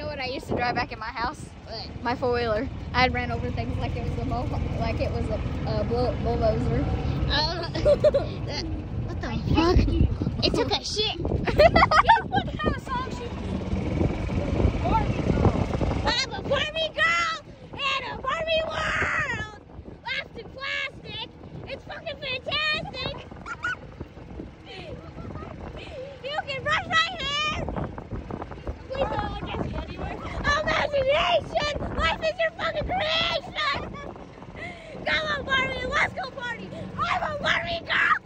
know what I used to drive back in my house? My four-wheeler. I ran over things like it was a bulldozer. What the fuck? It took a shit. What kind of song she? Barbie girl. I'm a Barbie girl in a Barbie world. Wrapped in plastic. It's fucking fantastic. You can brush my hair. Please don't look at me anywhere. Imagination. Life is your fucking creation. Come on, Barbie. Let's go party. I'm a Barbie girl.